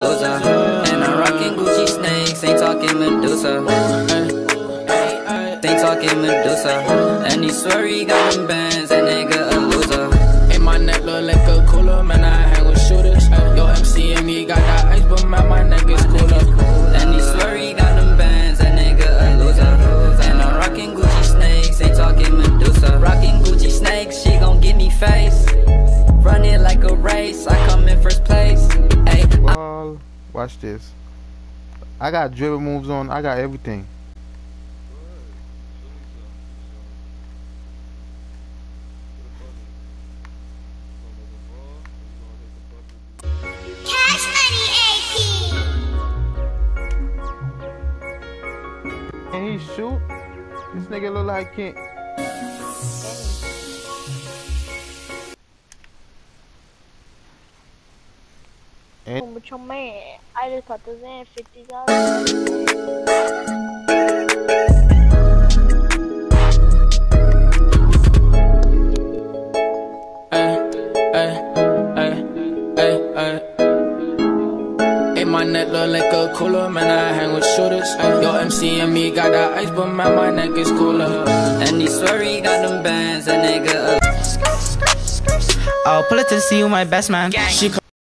loser. And I'm rocking Gucci snakes, ain't talking Medusa. Ain't talking Medusa. And he swear he got them bands, that nigga a loser. In my neck look like a cooler, man, I hang with shooters. Yo, MC and me got that ice, but man, my neck is cooler. And he swear he got them bands, that nigga a loser. And I'm rocking Gucci snakes, ain't talking Medusa. Rocking Gucci snakes, she gon' give me face. Run it like a race, I come in first place. Ay, watch this. I got dribble moves on, I got everything. Cash Money AP. Can he shoot? This nigga look like he can't. With your man, I just put this in $50. In my neck look like a cooler, man, I hang with shooters. Yo, MC and me got that ice, but man, my neck is cooler. and he swear he got them bands, that nigga a I'll pull it to see you, my best man. She